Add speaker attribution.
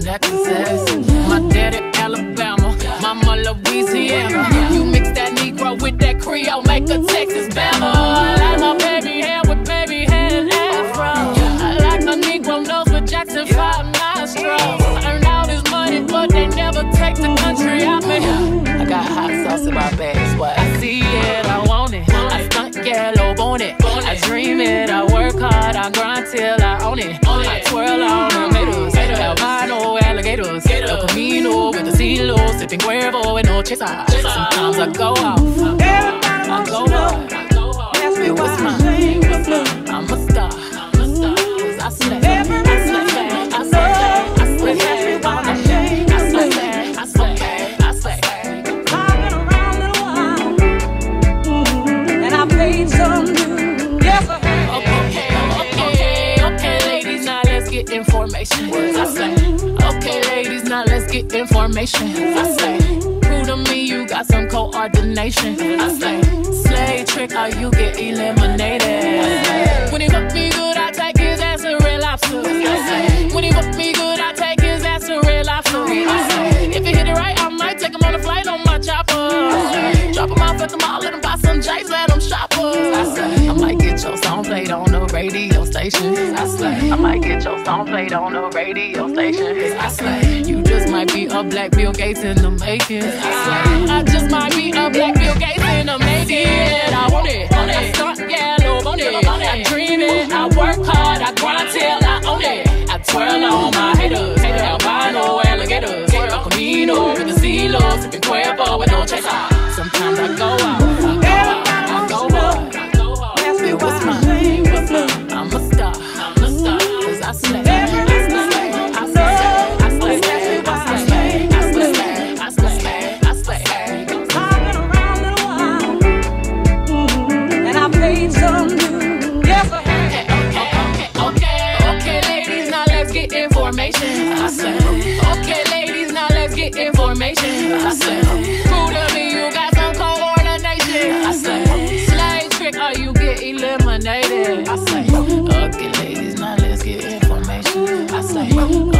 Speaker 1: necklaces. My daddy Alabama, mama Louisiana. You mix that Negro with that Creole, make a Texas Bama. I like my baby hair with baby hair and afro. I like my Negro nose with Jackson 5 nostrils. Earn all this money, but they never take the country out me. I got hot sauce in my bag, what I see it, I want it. I stunt yellow on it. I dream it, I work hard, I grind till I own it. I twirl on tomatoes, albino alligators. El Camino with the CeeLo, sipping Cuervo with no chaser. Sometimes I go off, I go hard. It was mine, I'm a star. Cause I slay, I slay, I slay, I slay, I slay, I slay, I slay, I slay.
Speaker 2: I've been around a little while, and I paid some dues. Yes, I have.
Speaker 1: Okay, ladies, now let's get information. I say, okay, ladies, now let's get information. I say, prove to me you got some coordination. I say, slay trick or you get eliminated. When he fuck me good, I take his ass to Red Lobster. I say, when he fuck me good, I take his ass to Red Lobster. I say, if he hit it right, I might take him on a flight on my chopper. Drop him off at the mall, let him buy some J's, let him shop us. I say, I might get your song played on the radio station. I say, I might get your song played on the radio station. I say, you just might be a black Bill Gates in the making. I say, I just might be a black Bill Gates in the making. I want it, I stunt yellow on it. I dream it, I work hard, I grind till I own it. I twirl on my haters, albino alligators. El Camino with the CeeLo, sipping Cuervo with no chaser. Sometimes I go out, I go hard. It was mine, I'm a star, cause I slay, I slay, I slay, I slay, I slay, I slay, I slay, I slay.
Speaker 2: I've been around a little while, and I paid some dues. Yes, I have.
Speaker 1: Okay, ladies, now let's get information. I say, okay, ladies, now let's get information. I say, prove to me you got some coordination. I say, slay trick or you get eliminated. I say, okay, ladies, now let's get information. I say,